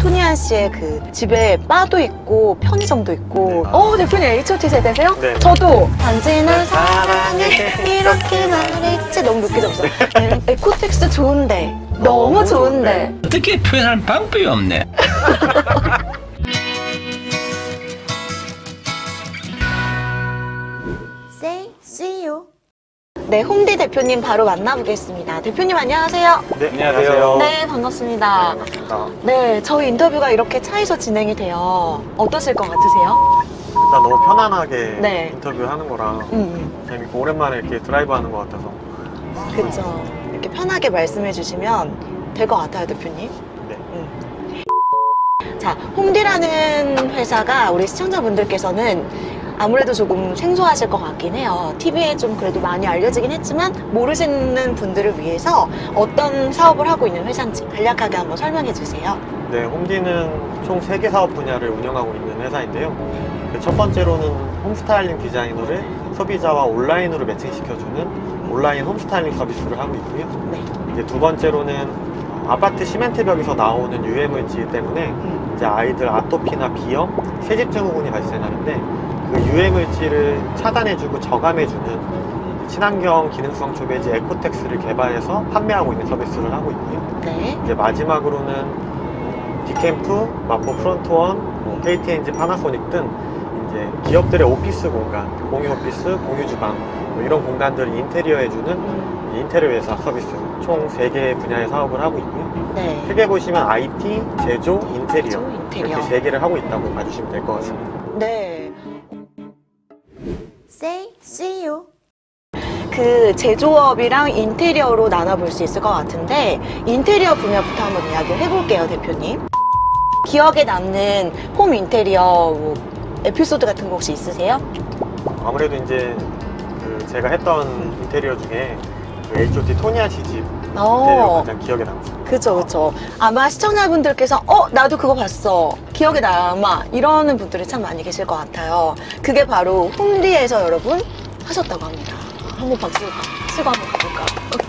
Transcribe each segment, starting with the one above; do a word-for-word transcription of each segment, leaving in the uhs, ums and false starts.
토니안 씨의 그 집에 바도 있고 편의점도 있고. 네. 어, 대표님 에이치 오 티 세대세요? 네. 저도 단지 널 사랑해 이렇게 말했지. 너무 늦게 잡았어요. 네. 에코텍스 좋은데 너무, 너무 좋은데. 좋은데. 어떻게 표현할 방법이 없네. Say see you. 네, 홈디 대표님 바로 만나보겠습니다. 대표님 안녕하세요. 네, 안녕하세요. 네, 반갑습니다. 네, 반갑습니다. 네, 저희 인터뷰가 이렇게 차에서 진행이 돼요. 어떠실 것 같으세요? 일단 너무 편안하게 네. 인터뷰하는 거랑 음, 재밌고 오랜만에 이렇게 드라이브 하는 것 같아서. 그쵸. 이렇게 편하게 말씀해 주시면 될 것 같아요, 대표님. 네. 음. 자, 홈디라는 회사가 우리 시청자분들께서는 아무래도 조금 생소하실 것 같긴 해요. 티비에 좀 그래도 많이 알려지긴 했지만 모르시는 분들을 위해서 어떤 사업을 하고 있는 회사인지 간략하게 한번 설명해 주세요. 네, 홈디는 총 세 개 사업 분야를 운영하고 있는 회사인데요. 첫 번째로는 홈스타일링 디자이너를 소비자와 온라인으로 매칭시켜주는 온라인 홈스타일링 서비스를 하고 있고요. 네. 이제 두 번째로는 아파트 시멘트 벽에서 나오는 유해물질 때문에 음. 이제 아이들 아토피나 비염, 세집 증후군이 발생하는데 그 유해물질을 차단해주고 저감해주는 친환경 기능성 초배지 에코텍스를 개발해서 판매하고 있는 서비스를 하고 있고요. 네. 이제 마지막으로는 디캠프, 마포 프론트원, 뭐 케이티엔지, 파나소닉 등 이제 기업들의 오피스 공간, 공유 오피스, 공유 주방 뭐 이런 공간들을 인테리어 해주는 음. 인테리어 회사 서비스 총 세 개의 분야의 사업을 하고 있고요. 네. 크게 보시면 아이티, 제조, 인테리어, 제조, 인테리어. 이렇게 세 개를 하고 있다고 봐주시면 될 것 같습니다. 네. Say see you. 그 제조업이랑 인테리어로 나눠볼 수 있을 것 같은데 인테리어 분야부터 한번 이야기를 해볼게요, 대표님. 기억에 남는 홈 인테리어 뭐 에피소드 같은 거 혹시 있으세요? 아무래도 이제 그 제가 했던 인테리어 중에 그 에이치 오 티 토니안 씨 집 인테리어가 어, 가장 기억에 남습니다. 그쵸, 그쵸. 아마 시청자분들께서 어, 나도 그거 봤어. 기억에 남아. 이러는 분들이 참 많이 계실 것 같아요. 그게 바로 홈디에서 여러분 하셨다고 합니다. 한번 박수 치고 한번 가볼까?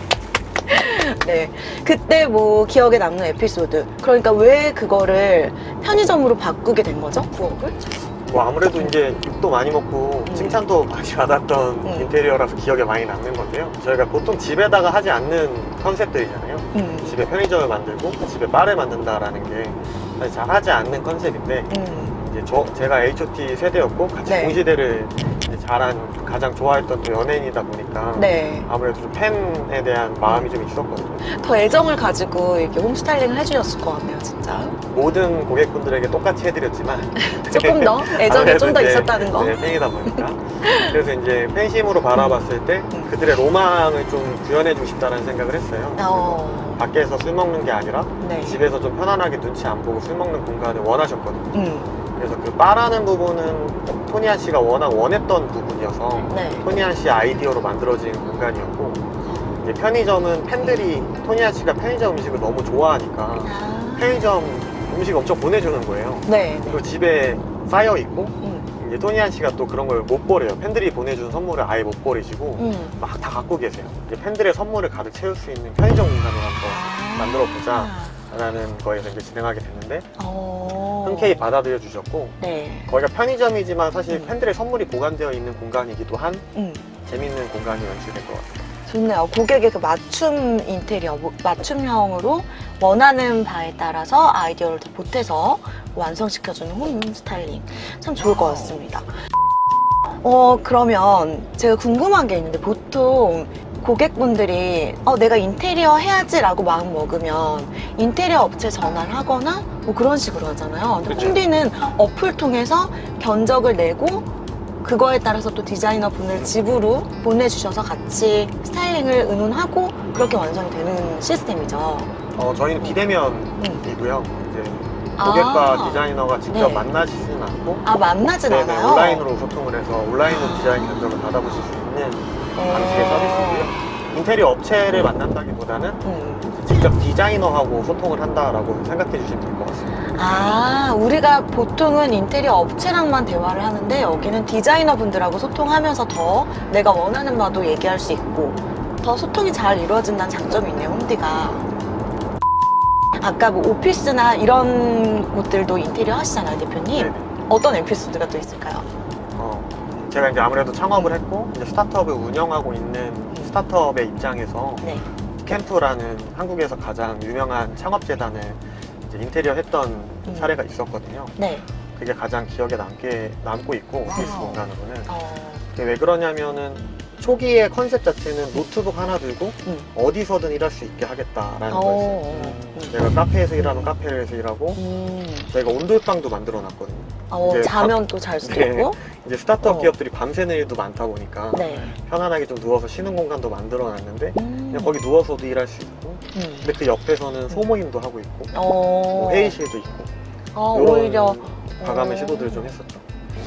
네. 그때 뭐 기억에 남는 에피소드. 그러니까 왜 그거를 편의점으로 바꾸게 된 거죠? 부엌을? 뭐 아무래도 이제 욕도 많이 먹고 음. 칭찬도 많이 받았던 음. 인테리어라서 기억에 많이 남는 건데요. 저희가 보통 집에다가 하지 않는 컨셉들이잖아요. 음. 집에 편의점을 만들고 집에 바를 만든다라는 게 사실 잘 하지 않는 컨셉인데 음. 이제 저, 제가 에이치 오 티 세대였고 같이 네. 동시대를 이제 자란 가장 좋아했던 또 연예인이다 보니까 네. 아무래도 좀 팬에 대한 마음이 좀 있었거든요. 더 애정을 가지고 이렇게 홈스타일링을 해주셨을 것 같네요, 진짜. 모든 고객분들에게 똑같이 해드렸지만 조금 더 애정이 좀 더 있었다는 거. 네, 팬이다 보니까 그래서 이제 팬심으로 바라봤을 때 음. 그들의 로망을 좀 구현해주고 싶다는 생각을 했어요. 어. 밖에서 술 먹는 게 아니라 네. 집에서 좀 편안하게 눈치 안 보고 술 먹는 공간을 원하셨거든요. 음. 그래서 그 바라는 부분은 토니안 씨가 워낙 원했던 부분이어서 네. 토니안 씨의 아이디어로 만들어진 공간이었고 이제 편의점은 팬들이 토니안 씨가 편의점 음식을 너무 좋아하니까 아. 편의점 음식 엄청 보내주는 거예요. 네. 그리고 집에 쌓여 있고 음. 이제 토니안 씨가 또 그런 걸 못 버려요. 팬들이 보내준 선물을 아예 못 버리시고 음. 막 다 갖고 계세요. 이제 팬들의 선물을 가득 채울 수 있는 편의점 공간을 한번 만들어 보자 라는 거에서 이제 진행하게 됐는데 어. 흔쾌히 받아들여 주셨고 네. 거기가 편의점이지만 사실 음. 팬들의 선물이 보관되어 있는 공간이기도 한 음. 재밌는 공간이 연출된 것 같아요. 좋네요. 고객의 그 맞춤 인테리어, 뭐 맞춤형으로 원하는 바에 따라서 아이디어를 더 보태서 완성시켜주는 홈 스타일링. 참 좋을 것 같습니다. 어, 그러면 제가 궁금한 게 있는데 보통 고객분들이 어, 내가 인테리어 해야지 라고 마음 먹으면 인테리어 업체 전화를 하거나 뭐 그런 식으로 하잖아요. 근데 그쵸. 홈디는 어플 통해서 견적을 내고 그거에 따라서 또 디자이너 분을 집으로 보내주셔서 같이 스타일링을 의논하고 그렇게 완성이 되는 시스템이죠. 어, 저희는 비대면이고요. 이제 고객과 아. 디자이너가 직접 네. 만나시진 않고 아, 만나진 네네, 않아요? 온라인으로 소통을 해서 온라인으로 아. 디자인 견적을 받아보실 수 있는 어. 방식의 서비스고요. 인테리어 업체를 만난다기보다는 음. 직접 디자이너하고 소통을 한다라고 생각해 주시면 될 것 같습니다. 아, 우리가 보통은 인테리어 업체랑만 대화를 하는데 여기는 디자이너 분들하고 소통하면서 더 내가 원하는 바도 얘기할 수 있고 더 소통이 잘 이루어진다는 장점이 있네요, 홈디가. 아까 뭐 오피스나 이런 곳들도 인테리어 하시잖아요, 대표님. 네네. 어떤 에피소드가 또 있을까요? 어, 제가 이제 아무래도 창업을 했고 이제 스타트업을 운영하고 있는 스타트업의 입장에서 네. 캠프라는 한국에서 가장 유명한 창업재단을 이제 인테리어 했던 음. 사례가 있었거든요. 네. 그게 가장 기억에 남게 남고 있고 오피스 와우. 공간으로는. 어, 그게 왜 그러냐면은 초기의 컨셉 자체는 노트북 하나 들고 음. 어디서든 일할 수 있게 하겠다라는 어, 거였어요. 음. 내가 카페에서 일하면 카페에서 일하고 음. 저희가 온돌방도 만들어 놨거든요. 어, 이제 자면 또 잘 수도 네. 있고. 이제 스타트업 어. 기업들이 밤새는 일도 많다 보니까 네. 편안하게 좀 누워서 쉬는 공간도 만들어 놨는데 음. 그냥 거기 누워서도 일할 수 있고 음. 근데 그 옆에서는 소모임도 하고 있고 어. 뭐 회의실도 있고 어, 이런 오히려. 과감한 어. 시도들을 좀 했었죠.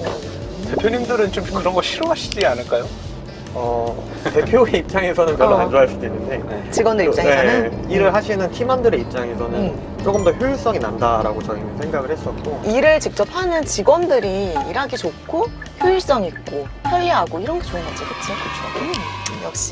대표님들은 좀 그런 거 싫어하시지 않을까요? 어, 대표의 입장에서는 별로 어. 안 좋아할 수도 있는데 직원들 그, 입장에서는 네, 일을 하시는 팀원들의 입장에서는 음. 조금 더 효율성이 난다라고 저희는 생각을 했었고 일을 직접 하는 직원들이 일하기 좋고 효율성 있고 편리하고 이런 게 좋은 거지, 그치? 그렇죠. 음, 역시.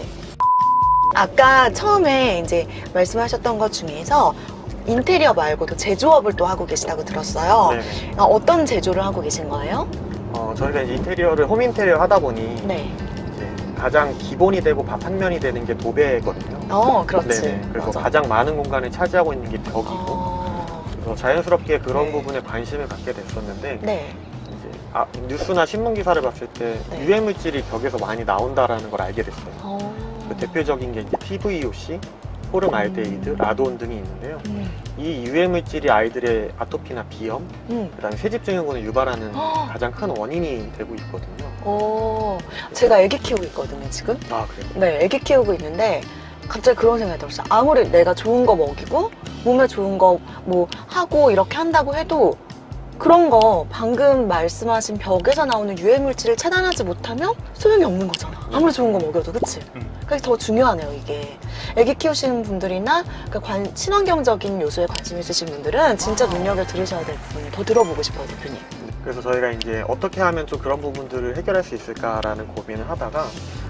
아까 처음에 이제 말씀하셨던 것 중에서 인테리어 말고도 제조업을 또 하고 계시다고 들었어요. 네. 어, 어떤 제조를 하고 계신 거예요? 어, 저희가 이제 인테리어를 홈 인테리어 하다 보니 네. 이제 가장 기본이 되고 바탕면이 되는 게 도배거든요. 어, 그렇지. 네네. 그래서 맞아. 가장 많은 공간을 차지하고 있는 게 벽이고 어, 그래서 자연스럽게 그런 네. 부분에 관심을 갖게 됐었는데 네. 이제 아, 뉴스나 신문 기사를 봤을 때 네. 유해 물질이 벽에서 많이 나온다라는 걸 알게 됐어요. 어. 그 대표적인 게 이제 피브이오씨, 포름알데히드, 라돈 등이 있는데요. 음. 이 유해 물질이 아이들의 아토피나 비염, 음. 그다음에 세집증후군을 유발하는 헉! 가장 큰 원인이 되고 있거든요. 어, 제가 애기 키우고 있거든요, 지금. 아 그래요? 네, 애기 키우고 있는데 갑자기 그런 생각이 들었어요. 아무리 내가 좋은 거 먹이고 몸에 좋은 거 뭐 하고 이렇게 한다고 해도 그런 거 방금 말씀하신 벽에서 나오는 유해 물질을 차단하지 못하면 소용이 없는 거잖아. 아무리 좋은 거 먹여도, 그치? 음. 그래서 더 중요하네요, 이게. 애기 키우시는 분들이나 그 관, 친환경적인 요소에 관심 있으신 분들은 진짜 눈여겨 들으셔야 될 부분을 더 들어보고 싶어요, 대표님. 그래서 저희가 이제 어떻게 하면 좀 그런 부분들을 해결할 수 있을까라는 고민을 하다가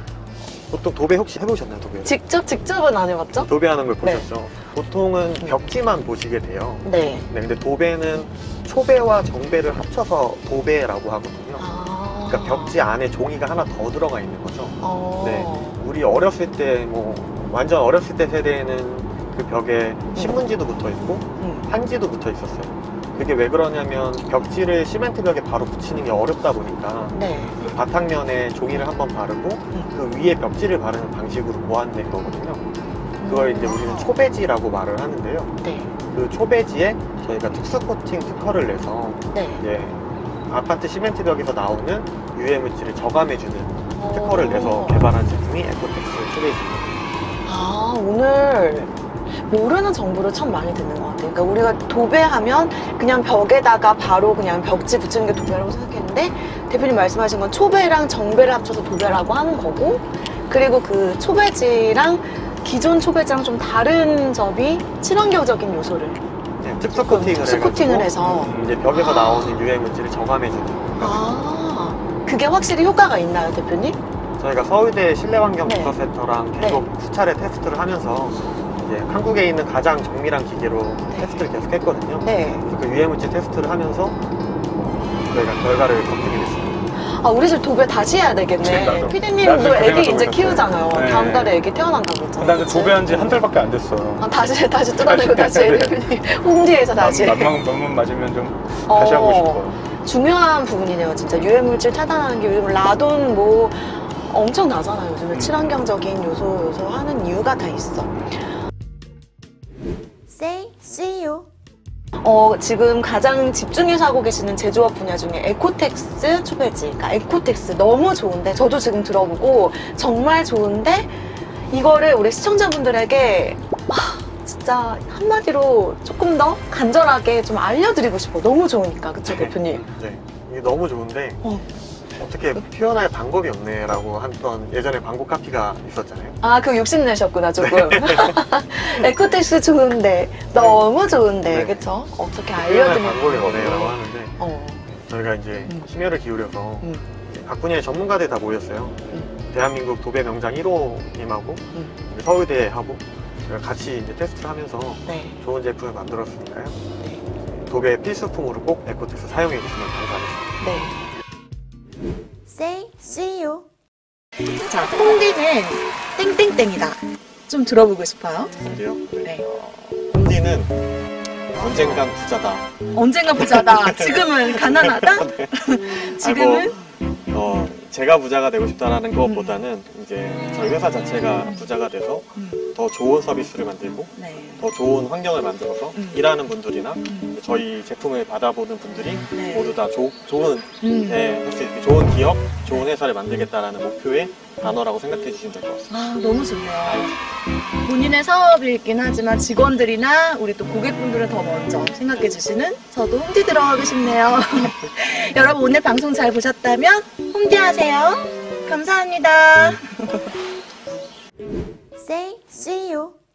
보통 도배 혹시 해보셨나요, 도배? 직접, 직접은 안 해봤죠? 도배하는 걸 네. 보셨죠? 보통은 벽지만 보시게 돼요. 네. 네, 근데 도배는 초배와 정배를 합쳐서 도배라고 하거든요. 아. 그러니까 벽지 안에 종이가 하나 더 들어가 있는 거죠. 어. 네. 우리 어렸을 때 뭐 완전 어렸을 때 세대에는 그 벽에 신문지도 붙어 있고 음. 한지도 붙어 있었어요. 그게 왜 그러냐면 벽지를 시멘트 벽에 바로 붙이는 게 어렵다 보니까 네. 그 바탕면에 종이를 한번 바르고 그 위에 벽지를 바르는 방식으로 보완된 거거든요. 그걸 이제 우리는 초배지라고 말을 하는데요. 네. 그 초배지에 저희가 특수 코팅 특허를 내서 네. 이제 아파트 시멘트 벽에서 나오는 유해 물질을 저감해주는 특허를 내서 개발한 제품이 에코텍스 초배지입니다. 아, 오늘 모르는 정보를 참 많이 듣는 것 같아요. 그러니까 우리가 도배하면 그냥 벽에다가 바로 그냥 벽지 붙이는 게 도배라고 생각했는데 대표님 말씀하신 건 초배랑 정배를 합쳐서 도배라고 하는 거고, 그리고 그 초배지랑 기존 초배지랑 좀 다른 점이 친환경적인 요소를 네, 특수 코팅을 특수 해가지고 코팅을 해서 이제 벽에서 아. 나오는 유해 물질을 저감해주는. 아, 그게 확실히 효과가 있나요, 대표님? 저희가 서울대 실내환경 네. 부서센터랑 계속 수차례 테스트를 하면서 이제 한국에 있는 가장 정밀한 기계로 네. 테스트를 계속 했거든요. 네. 그래서 그 유해 물질 테스트를 하면서 저희가 결과를 거두게 됐습니다. 아, 우리 집 도배 다시 해야 되겠네. 나도. 피디님도 나중에 애기 고생하고 이제 있었어요. 키우잖아요. 네. 다음 달에 애기 태어난다고 했잖아요. 나 이제 그치? 도배한 지 한 달밖에 안 됐어. 아, 다시, 다시 뜯어내고 다시 해, 대표님. 홈디에서 다시. 만만 만만 맞으면 좀 어. 다시 하고 싶어요. 중요한 부분이네요, 진짜. 유해물질 차단하는 게 요즘 라돈 뭐 엄청 나잖아요. 요즘에 음. 친환경적인 요소, 요소 하는 이유가 다 있어. Say see you. 어, 지금 가장 집중해서 하고 계시는 제조업 분야 중에 에코텍스 초배지. 그러니까 에코텍스 너무 좋은데, 저도 지금 들어보고 정말 좋은데, 이거를 우리 시청자분들에게 아, 진짜 한마디로 조금 더 간절하게 좀 알려드리고 싶어. 너무 좋으니까. 그쵸, 대표님? 네, 이게 너무 좋은데 어. 어떻게 표현할 방법이 없네라고 했던 예전에 광고 카피가 있었잖아요. 아, 그거 욕심내셨구나, 조금. 에코텍스 좋은데, 너무 좋은데, 네. 그쵸? 어떻게 표현할 알려드리면. 방법이 없네라고 하는데 어. 저희가 이제 음. 심혈을 기울여서 음. 이제 각 분야의 전문가들 다 모였어요. 음. 대한민국 도배 명장 일 호님하고 음. 서울대하고 같이 이제 테스트를 하면서 네. 좋은 제품을 만들었으니까요. 네. 도배 필수품으로 꼭 에코텍스 사용해 주시면 감사하겠습니다. 네. Say see you. 자, 홈디는 땡땡땡이다. 좀 들어보고 싶어요. 근데요, 네. 홈디는 언젠간 부자다. 언젠가 부자다. 지금은 가난하다. 지금은 어, 제가 부자가 되고 싶다라는 것보다는 이제 저희 회사 자체가 부자가 돼서 음. 더 좋은 서비스를 만들고 네. 더 좋은 환경을 만들어서 음. 일하는 분들이나 음. 저희 제품을 받아보는 분들이 네. 모두 다 조, 좋은 음. 네, 할수 있게 좋은 기업, 좋은 회사를 만들겠다라는 목표의 단어라고 생각해 주시면 될 것 같습니다. 아, 너무 좋네요. 본인의 사업이긴 하지만 직원들이나 우리 또 고객분들은 더 먼저 생각해 주시는 저도 홈디 들어가고 싶네요. 여러분 오늘 방송 잘 보셨다면 홈디 하세요. 감사합니다. Say see you.